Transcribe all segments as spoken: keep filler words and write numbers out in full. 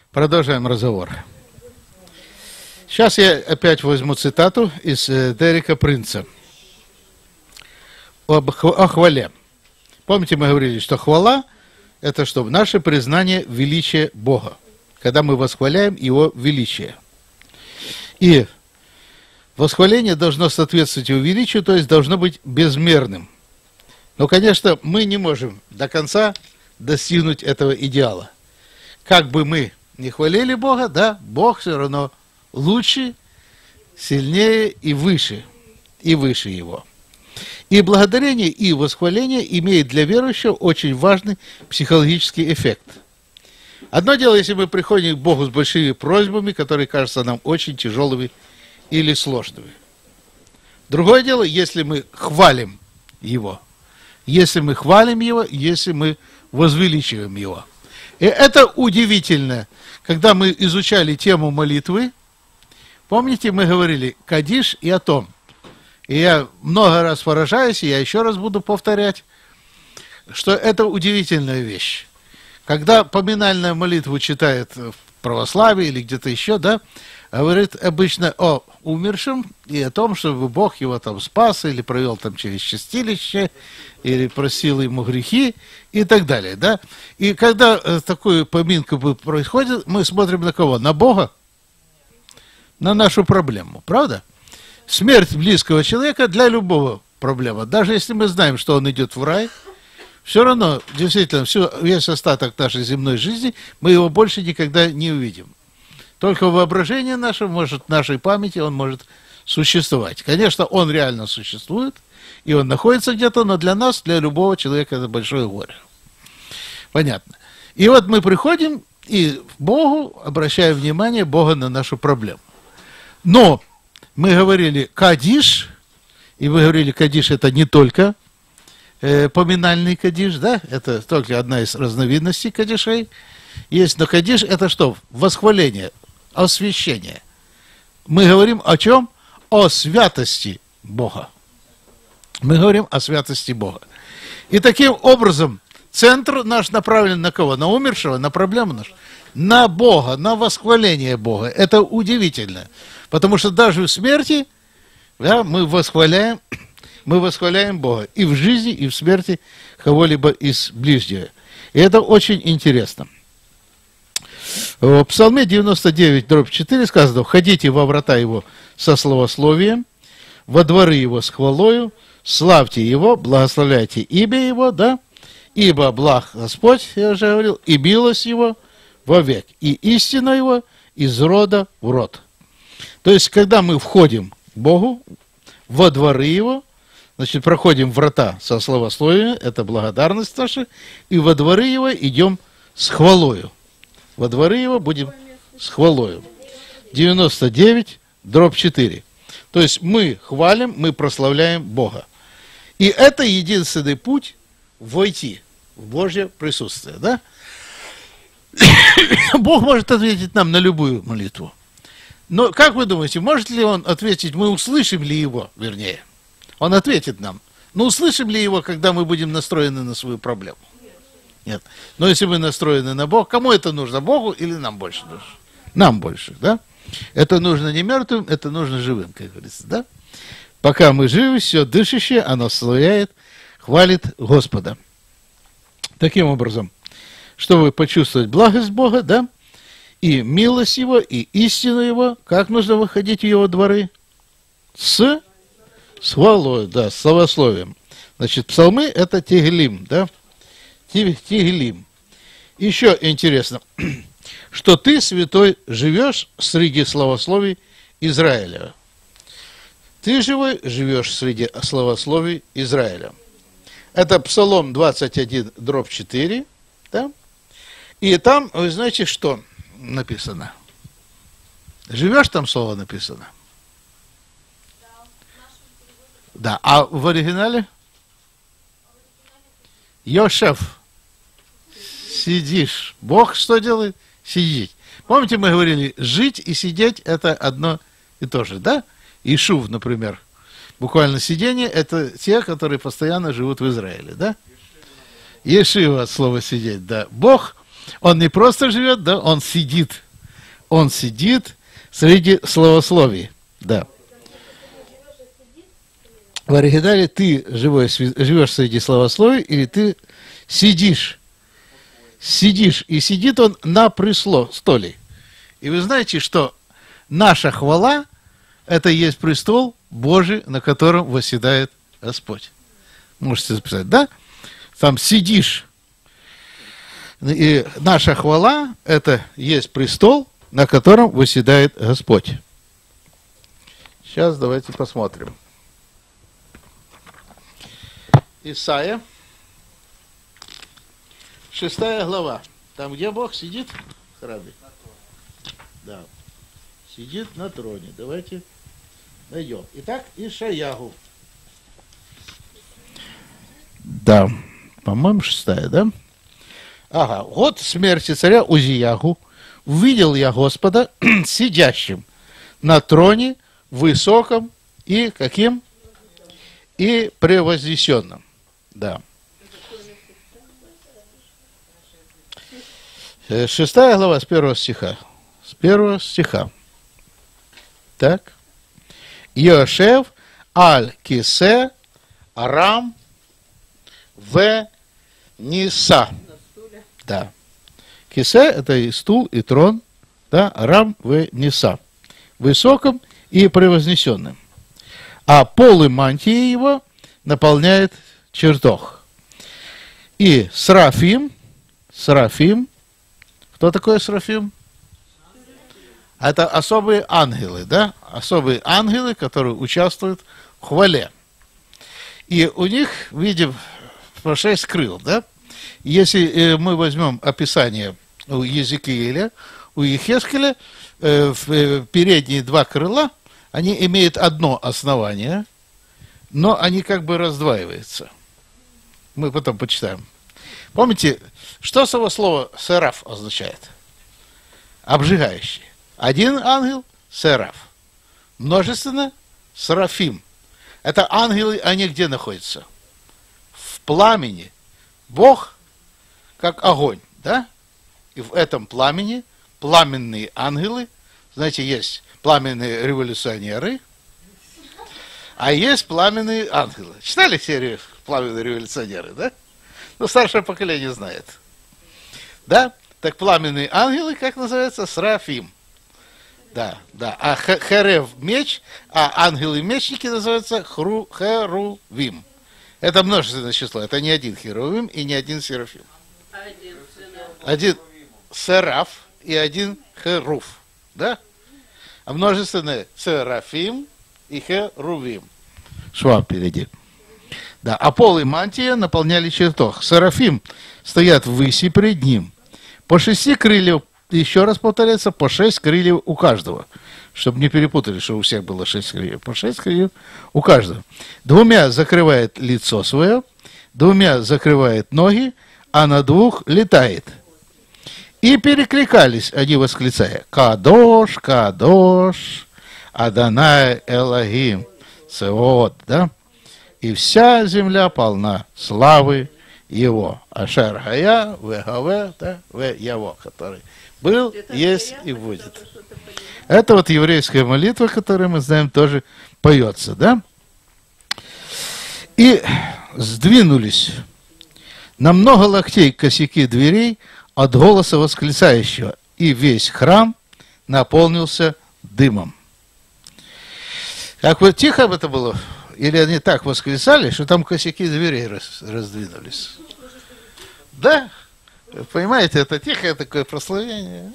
Продолжаем разговор. Сейчас я опять возьму цитату из э, Дерека Принца об, о хвале. Помните, мы говорили, что хвала – это что? Наше признание величия Бога, когда мы восхваляем Его величие. И восхваление должно соответствовать Его величию, то есть должно быть безмерным. Но, конечно, мы не можем до конца достигнуть этого идеала. Как бы мы не хвалили Бога, да, Бог все равно лучше, сильнее и выше, и выше Его. И благодарение и восхваление имеет для верующего очень важный психологический эффект. Одно дело, если мы приходим к Богу с большими просьбами, которые кажутся нам очень тяжелыми или сложными. Другое дело, если мы хвалим Его. Если мы хвалим Его, если мы возвеличиваем Его. И это удивительно. Когда мы изучали тему молитвы, помните, мы говорили «Кадиш» и «Атом». И я много раз поражаюсь, и я еще раз буду повторять, что это удивительная вещь. Когда поминальную молитву читает в православии или где-то еще, да, говорит обычно о умершем и о том, чтобы Бог его там спас или провел там через чистилище, или просил ему грехи и так далее, да. И когда э, такую поминку происходит, мы смотрим на кого? На Бога? На нашу проблему, правда? Смерть близкого человека для любого проблема. Даже если мы знаем, что он идет в рай, все равно, действительно, всю, весь остаток нашей земной жизни, мы его больше никогда не увидим. Только воображение наше может, нашей памяти, он может существовать. Конечно, он реально существует, и он находится где-то, но для нас, для любого человека, это большое горе. Понятно. И вот мы приходим и Богу обращаем внимание Бога на нашу проблему. Но мы говорили «Кадиш», и вы говорили «Кадиш» — это не только э, поминальный Кадиш, да, это только одна из разновидностей Кадишей. Есть, но Кадиш — это что? Восхваление, освящение. Мы говорим о чем? О святости Бога. Мы говорим о святости Бога. И таким образом центр наш направлен на кого? На умершего, на проблему нашу? На Бога, на восхваление Бога. Это удивительно. Потому что даже в смерти, да, мы восхваляем, мы восхваляем Бога. И в жизни, и в смерти кого-либо из ближнего. И это очень интересно. В Псалме девяносто девять, дробь четыре сказано: «Входите во врата Его со славословием, во дворы Его с хвалою, славьте Его, благословляйте имя Его, да, ибо благ Господь, я уже говорил, и милость Его вовек, и истина Его из рода в род». То есть, когда мы входим к Богу, во дворы Его, значит, проходим врата со славословием, это благодарность наша, и во дворы Его идем с хвалою. Во дворы Его будем с хвалою. девяносто девять, дробь четыре. То есть мы хвалим, мы прославляем Бога. И это единственный путь войти в Божье присутствие. Да? Бог может ответить нам на любую молитву. Но как вы думаете, может ли Он ответить, мы услышим ли Его, вернее? Он ответит нам. Но услышим ли Его, когда мы будем настроены на свою проблему? Нет. Но если мы настроены на Бога, кому это нужно? Богу или нам больше нужно? Нам больше, да? Это нужно не мертвым, это нужно живым, как говорится, да? Пока мы живы, все дышащее, оно славяет, хвалит Господа. Таким образом, чтобы почувствовать благость Бога, да, и милость Его, и истину Его, как нужно выходить в Его дворы? С, с хвалой, да, с славословием. Значит, псалмы – это Тегелим, да? Тегелим. Еще интересно, что ты, святой, живешь среди славословий Израиля. Ты живой живешь среди славословий Израиля. Это Псалом двадцать один, дробь четыре. Да? И там, вы знаете, что написано? Живешь, там слово написано? Да. А в оригинале? Йошев. Сидишь. Бог что делает? Сидеть. Помните, мы говорили, жить и сидеть это одно и то же, да? Ишув, например. Буквально сидение это те, которые постоянно живут в Израиле, да? Ешива от слова сидеть, да. Бог Он не просто живет, да, он сидит. Он сидит среди словословий. Да. В оригинале ты живешь, живешь среди словословий, или ты сидишь. Сидишь. И сидит он на престоле. И вы знаете, что наша хвала – это и есть престол Божий, на котором восседает Господь. Можете записать, да? Там сидишь. И наша хвала – это есть престол, на котором восседает Господь. Сейчас давайте посмотрим. Исайя, шестая глава. Там, где Бог сидит в храме. Да. Сидит на троне. Давайте найдем. Итак, Ишаягу. Да. По-моему, шестая, да? Ага. Год смерти царя Узиягу увидел я Господа сидящим на троне, высоком и каким? И превознесенным. Да. Шестая глава с первого стиха. С первого стиха. Так. Йошев аль кисе арам в ниса. Да. Кисе – это и стул, и трон. Да. Арам в ниса. Высоком и превознесенным. А полы мантии его наполняет чертог. И Серафим, Серафим, кто такой Серафим? Это особые ангелы, да? Особые ангелы, которые участвуют в хвале. И у них, видим, по шесть крыл, да? Если мы возьмем описание у Езекииля, у Ехескеля, в передние два крыла, они имеют одно основание, но они как бы раздваиваются. Мы потом почитаем. Помните, что само слово «сераф» означает? Обжигающий. Один ангел – сераф. Множественно – серафим. Это ангелы, они где находятся? В пламени. Бог как огонь, да? И в этом пламени пламенные ангелы, знаете, есть пламенные революционеры, а есть пламенные ангелы. Читали серию «Пламенные революционеры», да? Ну, старшее поколение знает. Да? Так пламенные ангелы, как называется? Серафим. Да, да. А херев – меч, а ангелы-мечники называются хру, херувим. Это множественное число. Это не один херувим и не один серафим. Один, один сераф и один херув. Да? А множественное серафим и херувим. Шваб впереди. Да, а пол и мантия наполняли чертог. Серафим стоят ввыси пред ним. По шести крыльев, еще раз повторяется, по шесть крыльев у каждого. Чтобы не перепутали, что у всех было шесть крыльев. По шесть крыльев у каждого. Двумя закрывает лицо свое, двумя закрывает ноги, а на двух летает. И перекликались они, восклицая: «Кадош, Кадош, Адонай Элохим Цеот», да? И вся земля полна славы Его. Ашер Хая, Вегаве, да, Ве Яво, который был, это есть и будет. Это вот еврейская молитва, которую мы знаем, тоже поется, да? И сдвинулись на много локтей косяки дверей от голоса восклицающего, и весь храм наполнился дымом. Как вот тихо бы это было, или они так восклицали, что там косяки дверей раз, раздвинулись. Да? Понимаете, это тихое такое прославление.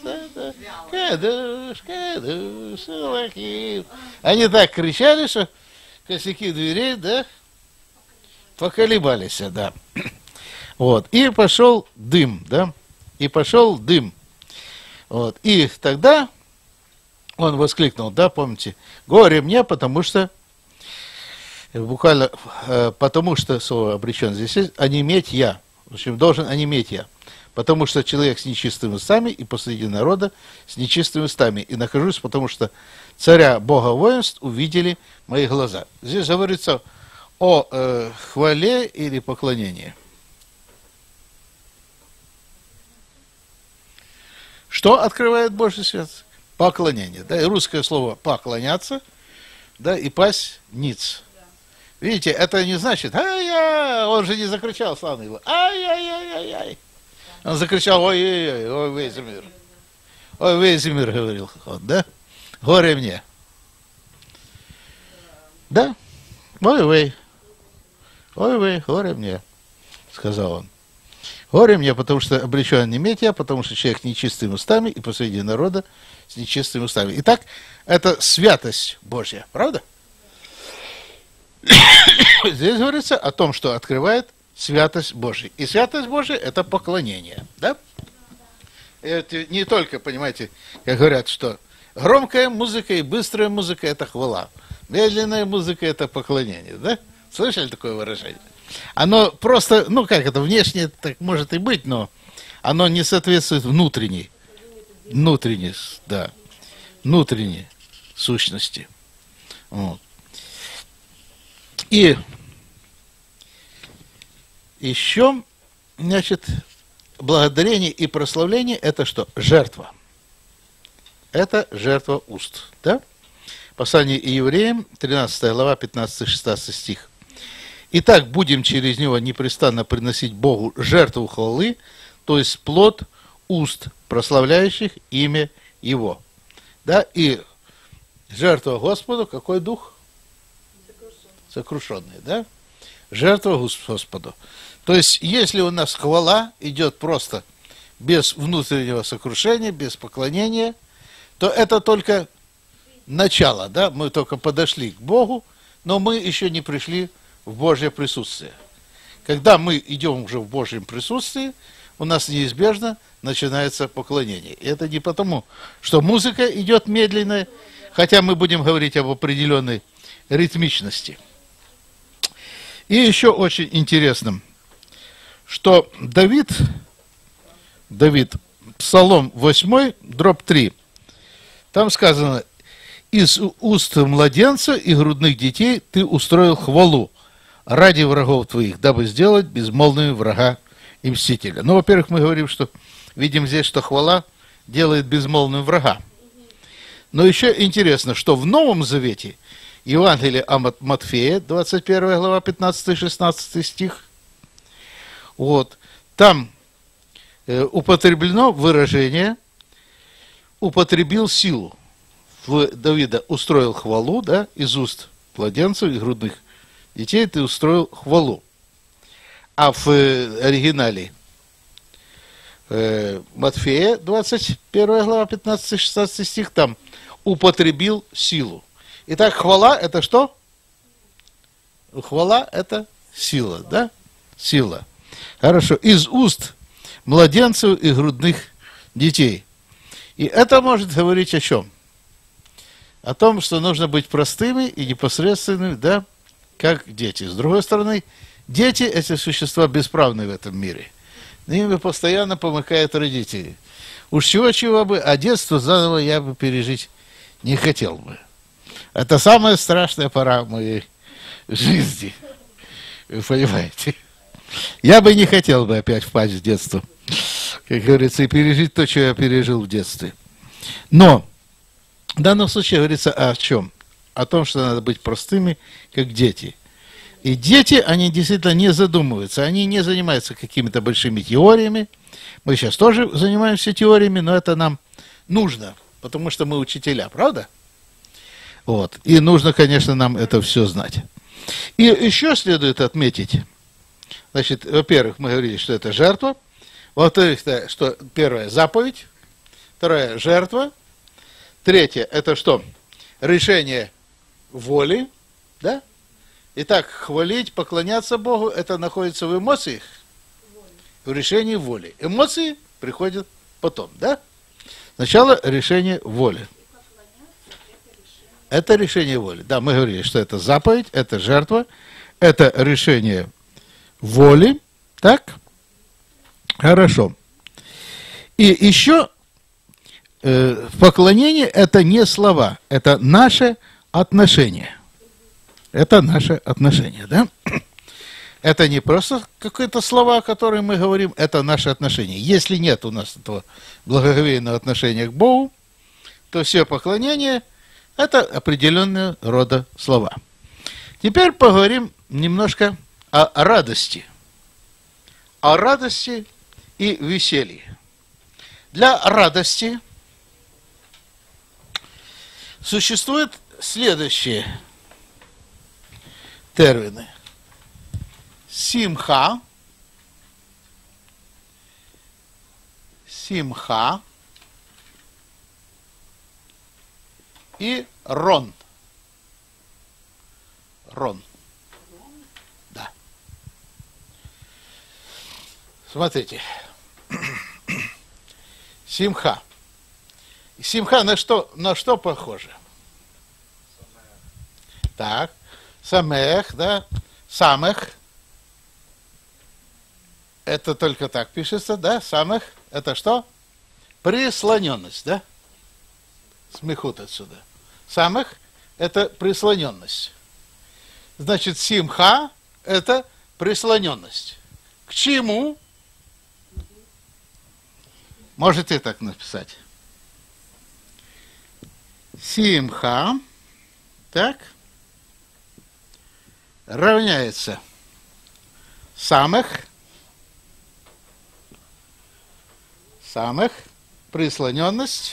Кадуш, кадуш, Элохим. Они так кричали, что косяки дверей, да, поколебались, да. Вот. И пошел дым, да. И пошел дым. Вот. И тогда он воскликнул, да, помните, горе мне, потому что, буквально, потому что слово обречен здесь есть, онеметь я. В общем, должен онеметь я. Потому что человек с нечистыми устами и посреди народа с нечистыми устами. И нахожусь, потому что царя Бога воинств увидели мои глаза. Здесь говорится о э, хвале или поклонении. Что открывает Божья святость? Поклонение. Да? И русское слово «поклоняться», да, и пасть «ниц». Видите, это не значит, ай-яй, он же не закричал, славный его, ай-яй-яй-яй-яй. Он закричал, ой-ой-ой, ой, весь мир. Ой, весь мир, говорил он, да? Горе мне. Да? Ой-ой, ой-ой, горе мне, сказал он. Горе мне, потому что обречен не иметь я, потому что человек нечистыми устами и посреди народа с нечистыми устами. Итак, это святость Божья, правда? Здесь говорится о том, что открывает святость Божия. И святость Божия – это поклонение. Да? Это не только, понимаете, как говорят, что громкая музыка и быстрая музыка – это хвала. Медленная музыка – это поклонение. Да? Слышали такое выражение? Оно просто, ну как это, внешне так может и быть, но оно не соответствует внутренней, внутренней, да, внутренней сущности. Вот. И еще, значит, благодарение и прославление – это что? Жертва. Это жертва уст. Да? Послание Евреям, тринадцатая глава, пятнадцатый-шестнадцатый стих. Итак, будем через него непрестанно приносить Богу жертву хвалы, то есть плод уст, прославляющих имя Его. Да? И жертва Господу, какой дух? Сокрушенный, да? Жертва Господу. То есть, если у нас хвала идет просто без внутреннего сокрушения, без поклонения, то это только начало, да? Мы только подошли к Богу, но мы еще не пришли в Божье присутствие. Когда мы идем уже в Божьем присутствии, у нас неизбежно начинается поклонение. И это не потому, что музыка идет медленная, хотя мы будем говорить об определенной ритмичности. И еще очень интересным, что Давид, Давид, Псалом восемь, дробь три, там сказано: «Из уст младенца и грудных детей ты устроил хвалу ради врагов твоих, дабы сделать безмолвными врага и мстителя». Ну, во-первых, мы говорим, что видим здесь, что хвала делает безмолвным врага. Но еще интересно, что в Новом Завете, Евангелие от Матфея, двадцать первая глава, пятнадцатый-шестнадцатый стих, вот, там э, употреблено выражение «употребил силу». В Давида устроил хвалу, да, из уст младенцев и грудных детей ты устроил хвалу. А в э, оригинале э, Матфея, двадцать первая глава, пятнадцатый-шестнадцатый стих, там употребил силу. Итак, хвала – это что? Хвала – это сила, да? Сила. Хорошо. Из уст младенцев и грудных детей. И это может говорить о чем? О том, что нужно быть простыми и непосредственными, да, как дети. С другой стороны, дети – эти существа бесправные в этом мире. Ими постоянно помыкают родители. Уж чего-чего бы, а детство заново я бы пережить не хотел бы. Это самая страшная пора в моей жизни. Вы понимаете? Я бы не хотел бы опять впасть в детство, как говорится, и пережить то, что я пережил в детстве. Но в данном случае говорится о чем? О том, что надо быть простыми, как дети. И дети, они действительно не задумываются, они не занимаются какими-то большими теориями. Мы сейчас тоже занимаемся теориями, но это нам нужно, потому что мы учителя, правда? Вот. И нужно, конечно, нам это все знать. И еще следует отметить, значит, во-первых, мы говорили, что это жертва, во-вторых, что первая заповедь, вторая жертва, третье это что? Решение воли, да? Итак, хвалить, поклоняться Богу, это находится в эмоциях, в решении воли. Эмоции приходят потом, да? Сначала решение воли. Это решение воли. Да, мы говорили, что это заповедь, это жертва, это решение воли. Так? Хорошо. И еще э, поклонение – это не слова, это наше отношение. Это наше отношение, да? Это не просто какие-то слова, которые мы говорим, это наши отношения. Если нет у нас этого благоговейного отношения к Богу, то все поклонение – это определенного рода слова. Теперь поговорим немножко о радости. О радости и веселье. Для радости существуют следующие термины. Симха, симха и рон. Рон. Да. Смотрите. Симха. Симха на что, на что похоже? Так. Самех, да. Самех. Это только так пишется, да? Самех. Это что? Прислоненность, да? Смехут отсюда. Самех – это прислоненность. Значит, симха – это прислоненность. К чему? Можете так написать. Симха, так, равняется самых, самых, прислоненность,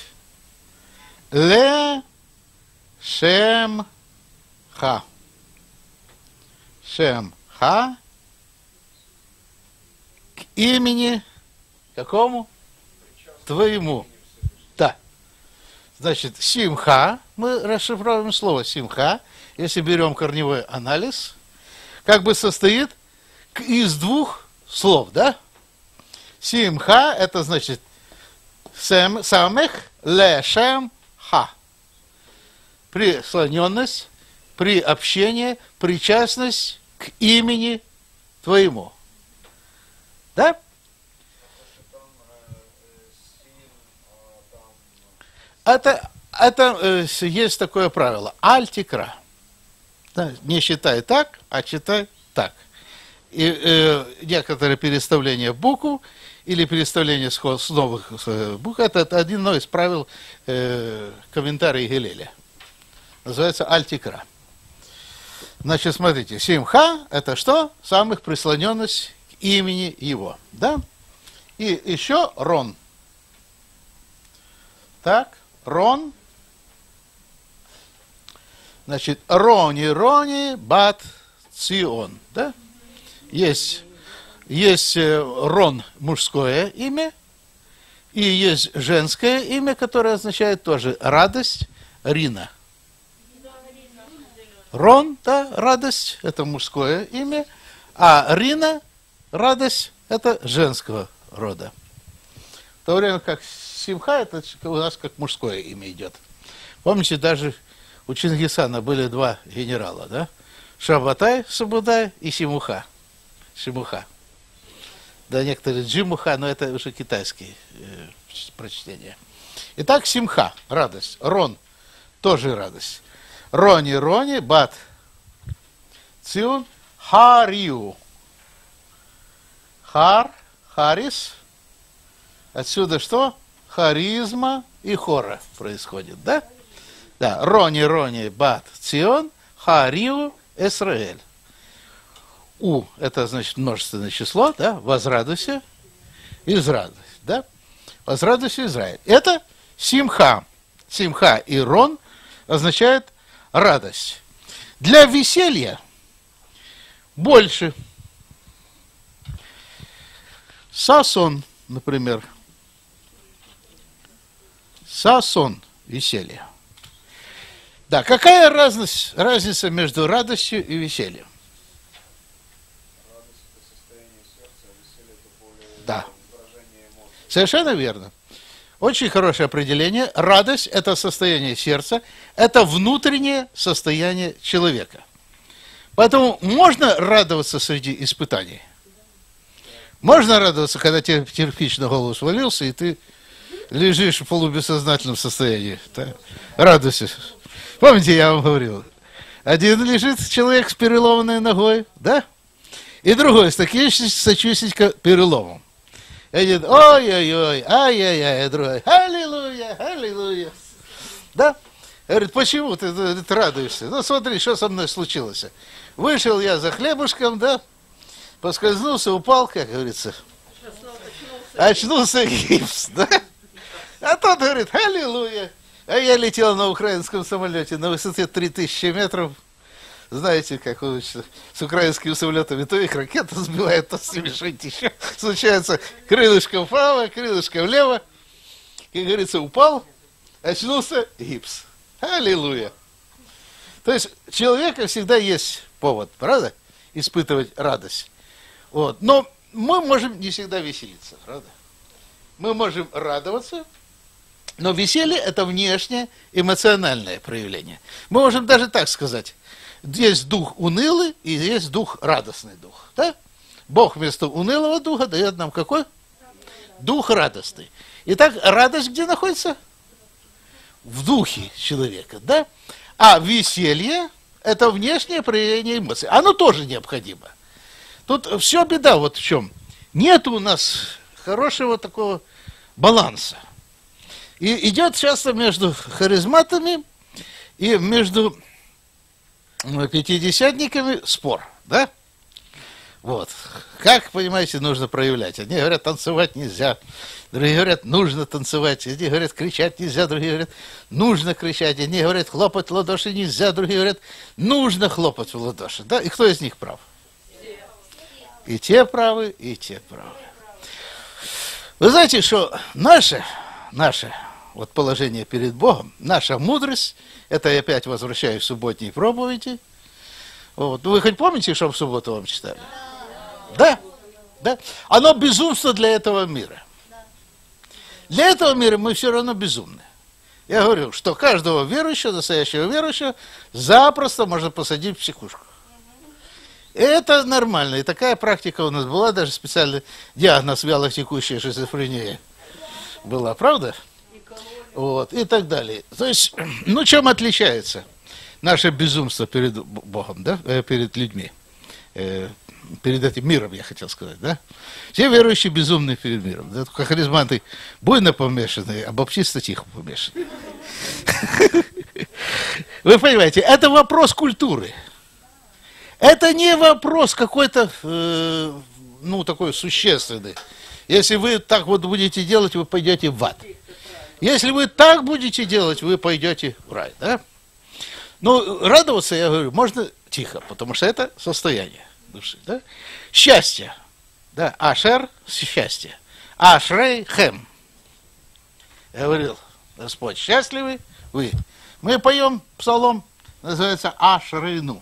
ле шем ха. Шем ха к имени какому? Твоему. Да. Значит, симха, мы расшифровываем слово симха, если берем корневой анализ, как бы состоит из двух слов, да? Симха, это значит сем, самех, ле шем ха. Прислоненность, приобщение, причастность к имени твоему. Да? Это, это э, есть такое правило. Аль-тикра. Да, не считай так, а читай так. И э, некоторые переставления букв или переставление с, с новых э, букв, это, это одно из правил э, комментария Гилеля. Называется аль-тикра. Значит, смотрите, симха – это что? Самых прислоненность к имени его. Да? И еще рон. Так. Рон, значит, рони, рони, бат, цион, да? Есть, есть рон, мужское имя, и есть женское имя, которое означает тоже радость, Рина. Рон, да, радость, это мужское имя, а Рина, радость, это женского рода. В то время как симха, это у нас как мужское имя идет. Помните, даже у Чингисхана были два генерала, да? Шабатай, Сабудай и Симуха. Шимуха. Да, некоторые Джимуха, но это уже китайские э, прочтения. Итак, симха, радость. Рон, тоже радость. Рони, рони, бат, цион, хариу. Хар, харис. Отсюда что? Харизма и хора происходит, да? Да, рони, рони, бат, цион, хариу, Эсраэль. У – это, значит, множественное число, да? Возрадуйся, израдуйся, да? Возрадуйся, Израиль. Это симха. Симха и рон означает радость. Для веселья больше. Сасон, например. Сасон, веселье. Да, какая разность, разница между радостью и весельем? Радость – это состояние сердца, а веселье – это более Да. выражение эмоций. Совершенно верно. Очень хорошее определение. Радость – это состояние сердца, это внутреннее состояние человека. Поэтому можно радоваться среди испытаний. Можно радоваться, когда тебе кирпич на голову свалился, и ты лежишь в полубессознательном состоянии. Да? Радуйся. Помните, я вам говорил? Один лежит человек с переломанной ногой, да? И другой с таким сочувствительным переломом. Один, ой-ой-ой, ай-яй-яй, а другой, аллилуйя, аллилуйя. Да? Говорит, почему ты, ты, ты радуешься? Ну, смотри, что со мной случилось. Вышел я за хлебушком, да, поскользнулся, упал, как говорится. Очнулся гипс, да? А тот говорит, аллилуйя. А я летел на украинском самолете на высоте три тысячи метров. Знаете, как он, с украинскими самолетами то их ракета сбивает, то с ними что-нибудь еще случается. Крылышко вправо, крылышко влево. Как говорится, упал, очнулся, гипс. Аллилуйя. То есть у человека всегда есть повод, правда, испытывать радость. Вот. Но мы можем не всегда веселиться, правда? Мы можем радоваться, но веселье – это внешнее эмоциональное проявление. Мы можем даже так сказать. Есть дух унылый и есть дух радостный дух. Да? Бог вместо унылого духа дает нам какой? Дух радостный. Итак, радость где находится? В духе человека. Да? А веселье – это внешнее проявление эмоций. Оно тоже необходимо. Тут все беда вот в чем. Нет у нас хорошего такого баланса. И идет часто между харизматами и между пятидесятниками спор, да? Вот. Как, понимаете, нужно проявлять? Одни говорят, танцевать нельзя, другие говорят, нужно танцевать, одни говорят, кричать нельзя, другие говорят, нужно кричать, одни говорят, хлопать в ладоши нельзя, другие говорят, нужно хлопать в ладоши, да? И кто из них прав? И те правы, и те правы. Вы знаете, что наше, наше вот положение перед Богом, наша мудрость, это я опять возвращаюсь к субботней проповеди. Вот. Вы хоть помните, что в субботу вам читали? Да? Да? Оно безумство для этого мира. Для этого мира мы все равно безумны. Я говорю, что каждого верующего, настоящего верующего, запросто можно посадить в психушку. И это нормально. И такая практика у нас была, даже специальный диагноз вялотекущая шизофрения была, правда? Вот, и так далее. То есть, ну, чем отличается наше безумство перед Богом, да, перед людьми, э, перед этим миром, я хотел сказать, да? Все верующие безумны перед миром, да? Только харизматы буйно помешанные, а баптисты тихо помешанные. Вы понимаете, это вопрос культуры. Это не вопрос какой-то, э, ну, такой существенный. Если вы так вот будете делать, вы пойдете в ад. Если вы так будете делать, вы пойдете в рай, да? Ну, радоваться, я говорю, можно тихо, потому что это состояние души, да? Счастье, да, ашер – счастье, ашрей – хем. Я говорил, Господь, счастливы вы. Мы поем псалом, называется ашрейну.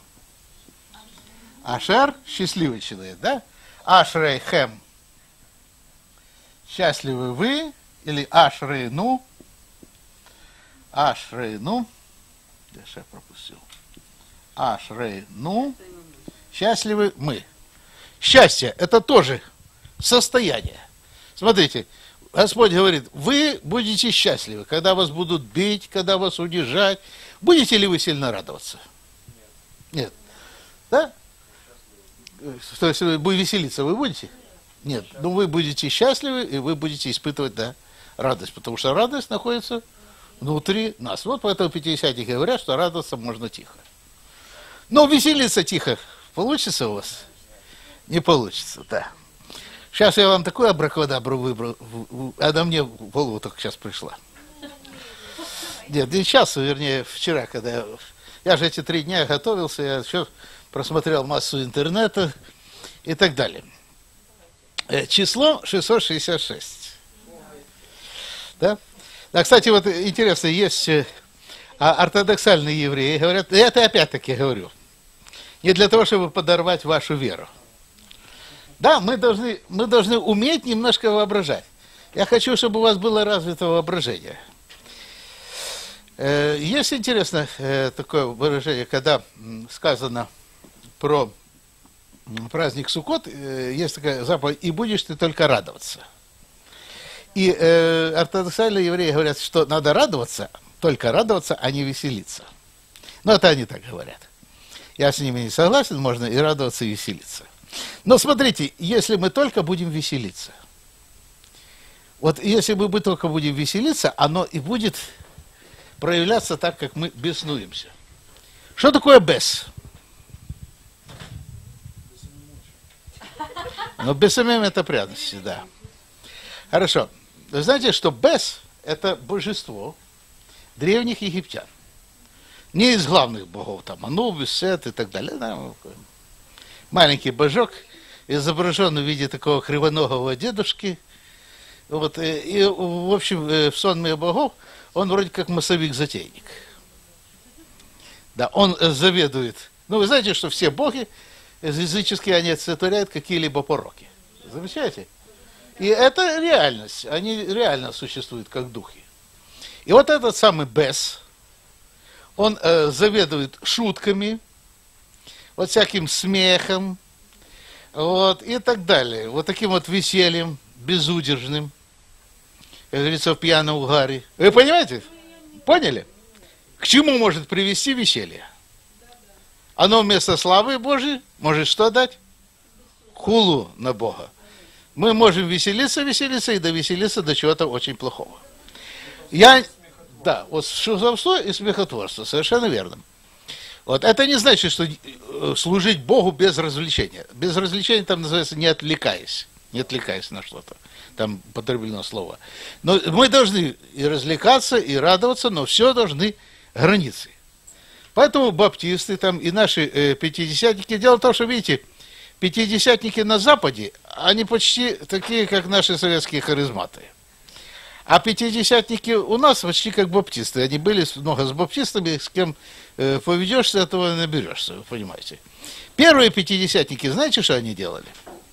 Ашер – счастливый человек, да? Ашрей – хем. Счастливы вы. Или ашрейну, ашрейну, я сейчас пропустил, ашрейну, счастливы мы. Счастье – это тоже состояние. Смотрите, Господь говорит, вы будете счастливы, когда вас будут бить, когда вас унижать. Будете ли вы сильно радоваться? Нет. Да? То есть вы будете веселиться, вы будете? Нет. Но вы будете счастливы, и вы будете испытывать, да, радость, потому что радость находится внутри нас. Вот поэтому пятидесятники говорят, что радоваться можно тихо. Но веселиться тихо получится у вас? Не получится, да. Сейчас я вам такую абракадабру выбрал, она мне в голову только сейчас пришла. Нет, не сейчас, вернее, вчера, когда я... Я же эти три дня готовился, я еще просмотрел массу интернета и так далее. Число шестьсот шестьдесят шесть. Да? А, кстати, вот интересно, есть ортодоксальные евреи, говорят, и это опять-таки говорю, не для того, чтобы подорвать вашу веру. Да, мы должны, мы должны уметь немножко воображать. Я хочу, чтобы у вас было развито воображение. Есть интересно такое выражение, когда сказано про праздник Суккот, есть такая заповедь, и будешь ты только радоваться. И э, ортодоксальные евреи говорят, что надо радоваться, только радоваться, а не веселиться. Но это они так говорят. Я с ними не согласен, можно и радоваться, и веселиться. Но смотрите, если мы только будем веселиться, вот если мы только будем веселиться, оно и будет проявляться так, как мы беснуемся. Что такое бес? Ну, бесамем это пряности, да. Хорошо. Вы знаете, что бес – это божество древних египтян. Не из главных богов, там, Анубис, Сет и так далее. Да, маленький божок, изображен в виде такого кривоногого дедушки. Вот, и, и, в общем, в сонме богов он вроде как массовик-затейник. Да, он заведует. Ну, вы знаете, что все боги языческие, они олицетворяют какие-либо пороки. Замечаете? И это реальность. Они реально существуют как духи. И вот этот самый бес, он э, заведует шутками, вот всяким смехом, вот, и так далее. Вот таким вот весельем, безудержным, как говорится, в пьяном угаре. Вы понимаете? Поняли? К чему может привести веселье? Оно вместо славы Божией может что дать? Хулу на Бога. Мы можем веселиться, веселиться и довеселиться до чего-то очень плохого. Я, да, вот шутовство и смехотворство, совершенно верно. Вот это не значит, что служить Богу без развлечения. Без развлечения там называется не отвлекаясь, не отвлекаясь на что-то. Там употреблено слово. Но мы должны и развлекаться, и радоваться, но все должны границы. Поэтому баптисты там и наши э, пятидесятники, дело в том, что, видите, пятидесятники на Западе, они почти такие, как наши советские харизматы. А пятидесятники у нас почти как баптисты. Они были много с баптистами, с кем э, поведешься, этого наберешься, вы понимаете. Первые пятидесятники, знаете, что они делали?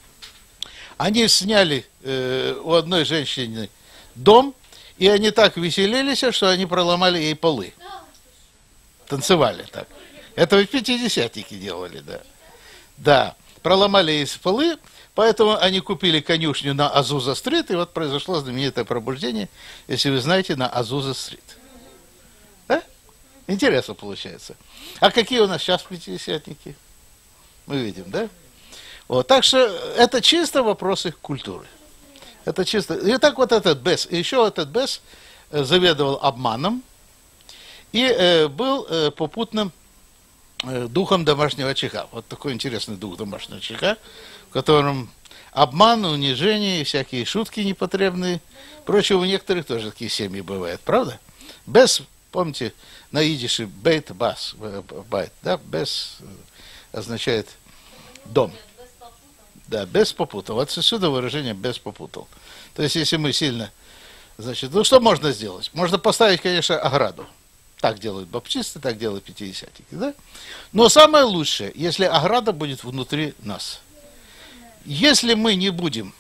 Они сняли э, у одной женщины дом, и они так веселились, что они проломали ей полы. Танцевали так. Это ведь пятидесятники делали, да. Да, проломали ей полы, поэтому они купили конюшню на Азуза-стрит, и вот произошло знаменитое пробуждение, если вы знаете, на Азуза-стрит. Да? Интересно получается. А какие у нас сейчас пятидесятники? Мы видим, да? Вот, так что это чисто вопросы культуры. Это чисто. И так вот этот бес. И еще этот бес заведовал обманом и э, был э, попутным э, духом домашнего очага. Вот такой интересный дух домашнего очага, в котором обман, унижение и всякие шутки непотребные. Впрочем, у некоторых тоже такие семьи бывают, правда? Бес, помните, на идише бейт бас, байт, да? Бес означает дом. Да, без попутал. Вот отсюда выражение без попутал. То есть, если мы сильно, значит, ну что можно сделать? Можно поставить, конечно, ограду. Так делают баптисты, так делают пятидесятники, да? Но самое лучшее, если ограда будет внутри нас. Если мы не будем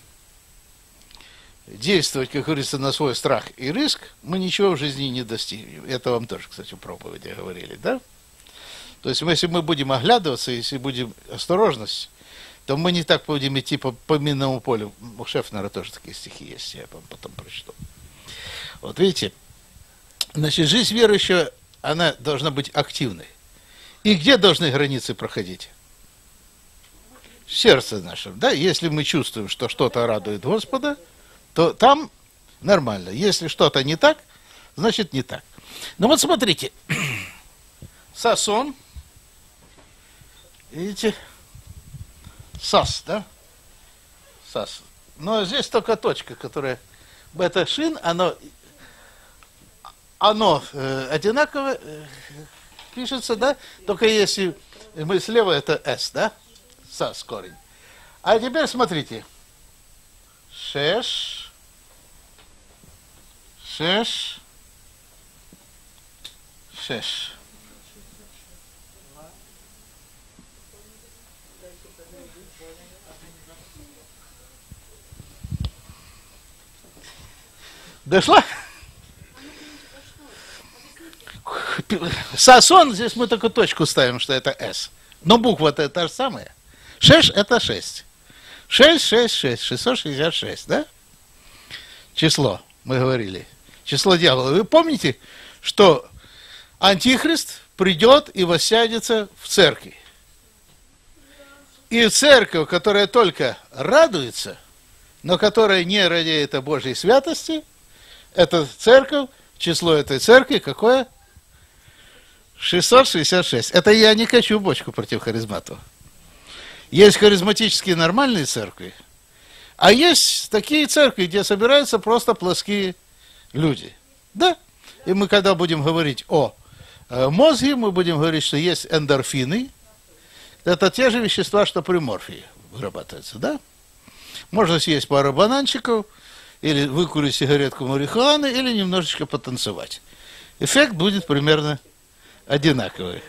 действовать, как говорится, на свой страх и риск, мы ничего в жизни не достигнем. Это вам тоже, кстати, в проповеди говорили, да? То есть, если мы будем оглядываться, если будем осторожность, то мы не так будем идти по, по минному полю. У Шефнера тоже такие стихи есть, я вам потом прочту. Вот видите, значит, жизнь верующего, она должна быть активной. И где должны границы проходить? В сердце нашем, да? Если мы чувствуем, что что-то радует Господа, то там нормально. Если что-то не так, значит не так. Ну вот смотрите, Сасон, видите, Сас, да? Сас. Но здесь только точка, которая... Бета-шин, оно, оно э, одинаково э, пишется, да? Только если мы слева, это S, да? Сас корень. А теперь смотрите. Шеш. Шеш. Шеш. Дошла? Сасон, здесь мы только точку ставим, что это S. Но буква-то та же самая. Шеш это шесть. шесть, шесть, шесть. шестьсот шестьдесят шесть, да? Число, мы говорили. Число дьявола. Вы помните, что Антихрист придет и воссядется в церкви. И церковь, которая только радуется, но которая не радеет о Божьей святости, это церковь, число этой церкви какое? шестьсот шестьдесят шесть. Это я не качу бочку против харизматов. Есть харизматические нормальные церкви, а есть такие церкви, где собираются просто плоские люди. Да? И мы, когда будем говорить о э, мозге, мы будем говорить, что есть эндорфины. Это те же вещества, что при морфии вырабатываются, да? Можно съесть пару бананчиков, или выкурить сигаретку марихуаны, или немножечко потанцевать. Эффект будет примерно одинаковый.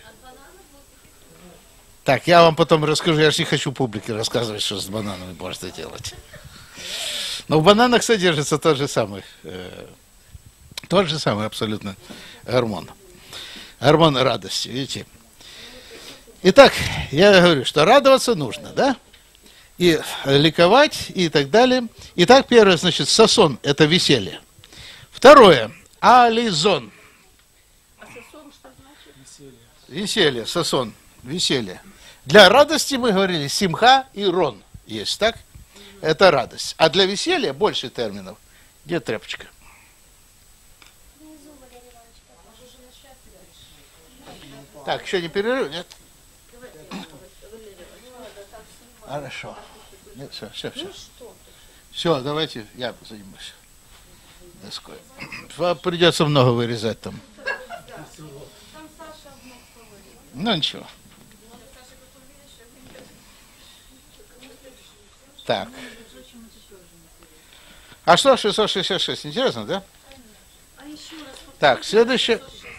Так, я вам потом расскажу, я же не хочу публике рассказывать, что с бананами можно делать. Но в бананах содержится тот же самый, э, тот же самый абсолютно гормон. Гормон радости, видите? Итак, я говорю, что радоваться нужно, да? И ликовать, и так далее. Итак, первое, значит, сосон – это веселье. Второе – ализон. А сосон что значит? Веселье, сосон, веселье. Для радости мы говорили симха и рон есть, так? Это радость. А для веселья больше терминов. Где тряпочка? Так, еще не перерыв, нет? Хорошо. Нет, все, все, все. Все, давайте я занимаюсь доской. Вам придется много вырезать там. Ну ничего. Так. А что шестьсот шестьдесят шесть? Интересно, да? Так, следующее.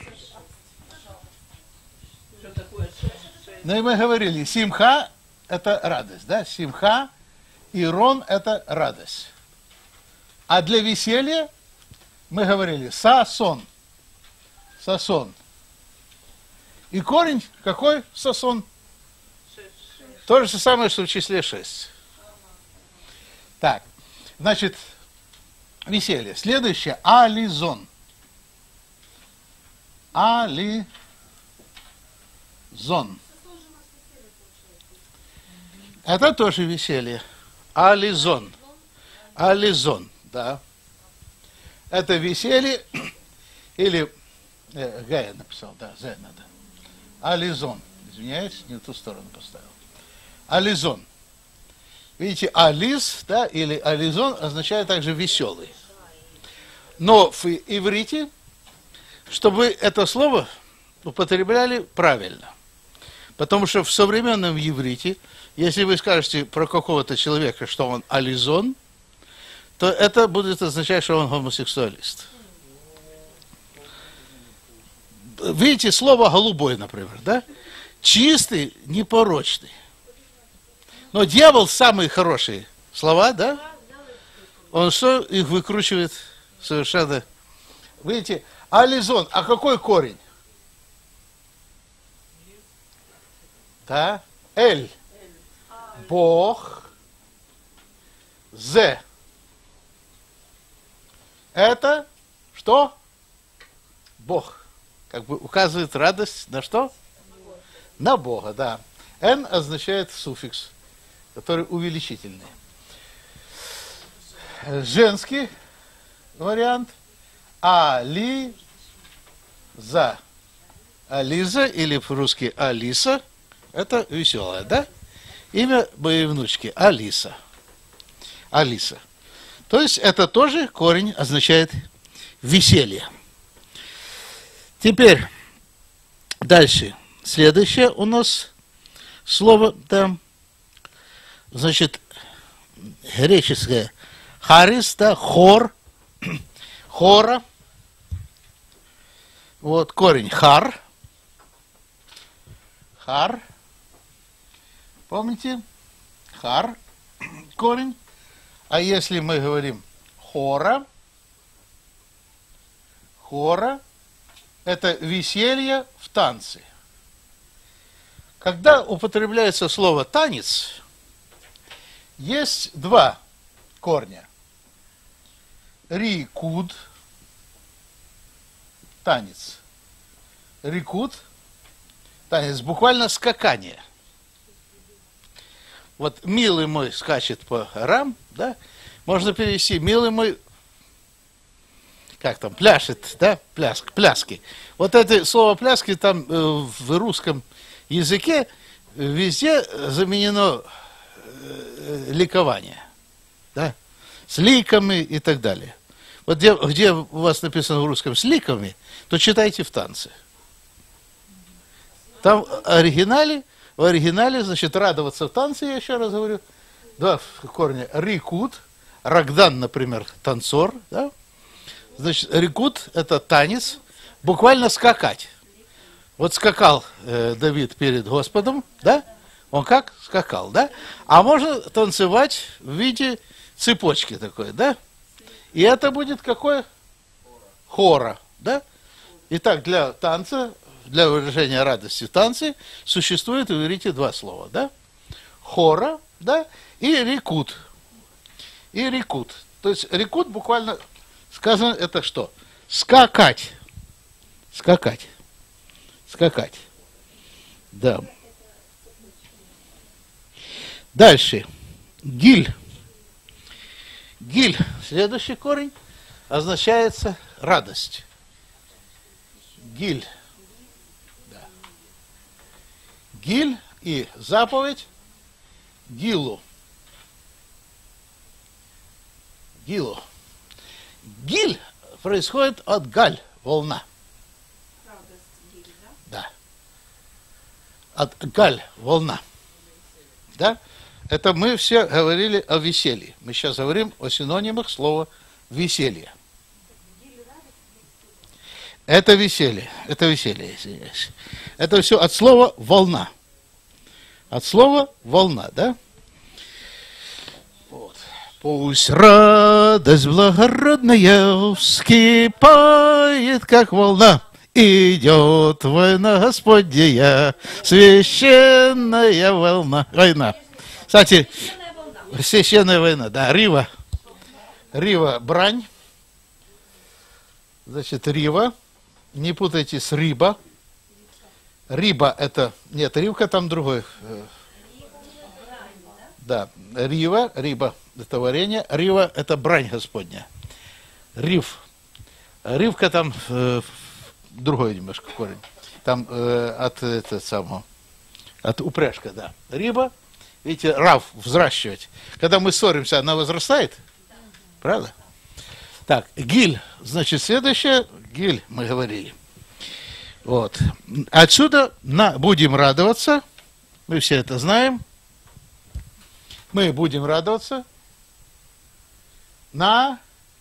Ну и мы говорили, симха – это радость, да? Симха и рон – это радость. А для веселья мы говорили сасон. Сасон. И корень какой сасон? То же самое, что в числе шесть. Так, значит, веселье. Следующее – ализон. Ализон. Это тоже веселье. Ализон. Ализон, да. Это веселье, или, э, Гая написал, да, Зе надо. Ализон. Извиняюсь, не в ту сторону поставил. Ализон. Видите, ализ, да, или ализон означает также веселый. Но в иврите, чтобы это слово употребляли правильно. Потому что в современном иврите, если вы скажете про какого-то человека, что он ализон, то это будет означать, что он гомосексуалист. Видите, слово голубой, например, да? Чистый, непорочный. Но дьявол самые хорошие слова, да? Он что, их выкручивает совершенно. Видите, ализон, а какой корень? Да? Эль. Бог. Зе. Это что? Бог. Как бы указывает радость на что? На Бога, да. Н означает суффикс, который увеличительный. Женский вариант. Ализа. Ализа, или по-русски Алиса, это веселая, да? Имя моей внучки Алиса. Алиса. То есть это тоже корень означает веселье. Теперь дальше. Следующее у нас слово, да, значит, греческое харис, да, хор, хора. Вот корень хар. Хар. Помните? Хар. Корень. А если мы говорим хора, хора, это веселье в танце. Когда употребляется слово танец, есть два корня. Рикуд, танец. Рикуд, танец, буквально скакание. Вот милый мой скачет по горам, да? Можно перевести милый мой, как там, пляшет, да? Пляск, пляски. Вот это слово пляски там э, в русском языке везде заменено э, ликование, да? С ликами и так далее. Вот где, где у вас написано в русском с ликами, то читайте в танце. Там в оригинале, в оригинале, значит, радоваться в танце, я еще раз говорю, два корня, рикут, рагдан, например, танцор, да? Значит, рикут – это танец, буквально скакать. Вот скакал э, Давид перед Господом, да? Он как? Скакал, да? А можно танцевать в виде цепочки такой, да? И это будет какое? Хора, да? Итак, для танца, для выражения радости в танце существует, в иврите, два слова, да? Хора, да? И рикут. И рикут. То есть рикут буквально сказано это что? Скакать. Скакать. Скакать. Да. Дальше. Гиль. Гиль, следующий корень, означается радость. Гиль. Да. Гиль и заповедь Гилу. Гилу. Гиль происходит от галь, волна. Да. От галь, волна. Да? Это мы все говорили о веселье. Мы сейчас говорим о синонимах слова веселье. Это веселье. Это веселье, извиняюсь. Это все от слова волна. От слова волна, да? Вот. Пусть радость благородная вскипает, как волна. Идет война Господня, священная волна. Война. Кстати, священная война, да, Рива. Рива – брань. Значит, Рива. Не путайте с Риба. Риба – это... Нет, Ривка там другой. Да, Рива, Риба – это варенье. Рива – это брань Господня. Рив. Ривка там э, другой немножко корень. Там э, от этого самого... От упряжка, да. Риба. Видите, рав, взращивать. Когда мы ссоримся, она возрастает? Правда? Так, гиль. Значит, следующее. Гиль, мы говорили. Вот. Отсюда на, будем радоваться. Мы все это знаем. Мы будем радоваться на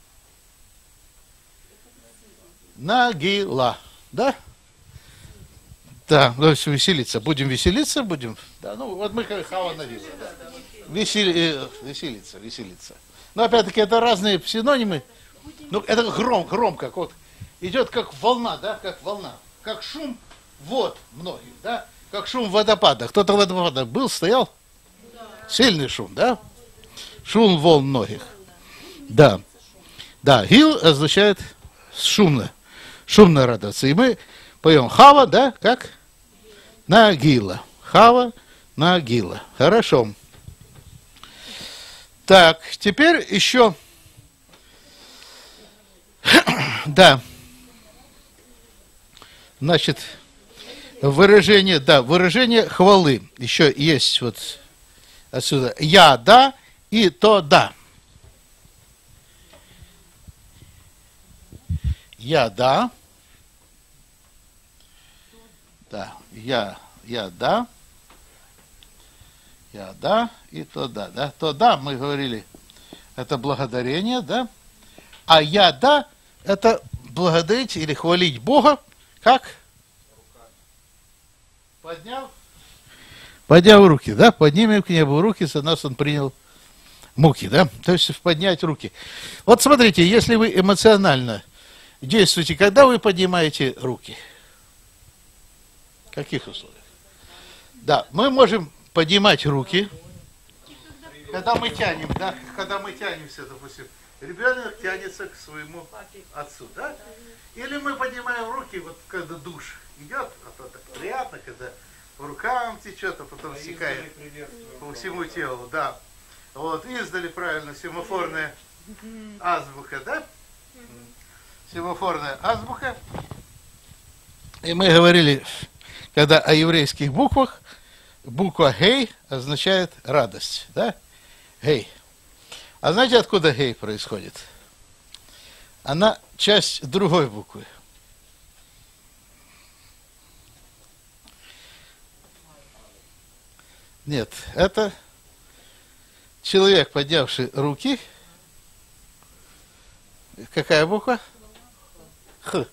на гила. Да? Да, то есть веселиться. Будем веселиться, будем. Да, ну вот мы как хава на вилла, да. Весели, э, веселиться, веселиться. Но опять-таки это разные синонимы. Ну, это гром, гром как вот. Идет как волна, да, как волна. Как шум вод многих, да. Как шум водопада. Кто-то в водопадах был, стоял? Сильный шум, да? Шум волн многих. Да. Да, гил означает шумно. Шумно радоваться. И мы поем хава, да, как? На гила. Хава на гила. Хорошо. Так, теперь еще... Да. Значит, выражение, да, выражение хвалы. Еще есть вот отсюда. Я, да, и то, да. Я, да. Да, я, я, да. Я, да, и то, да, да. То, да, мы говорили, это благодарение, да. А я, да, это благодарить или хвалить Бога, как? Подняв, подняв руки, да, поднимем к небу руки, за нас он принял муки, да, то есть поднять руки. Вот смотрите, если вы эмоционально действуете, когда вы поднимаете руки? В каких условиях? Да, мы можем поднимать руки, когда мы тянем, да, когда мы тянемся, допустим, ребенок тянется к своему отцу, да? Или мы поднимаем руки, вот когда душ идет, а то так приятно, когда по рукам течет, а потом стекает по всему телу, да. Вот, издали правильно семафорная азбука, да? Семафорная азбука. И мы говорили, когда о еврейских буквах, буква Гей означает радость, да? Гей. А знаете, откуда Гей происходит? Она часть другой буквы. Нет, это человек, поднявший руки. Какая буква? Х.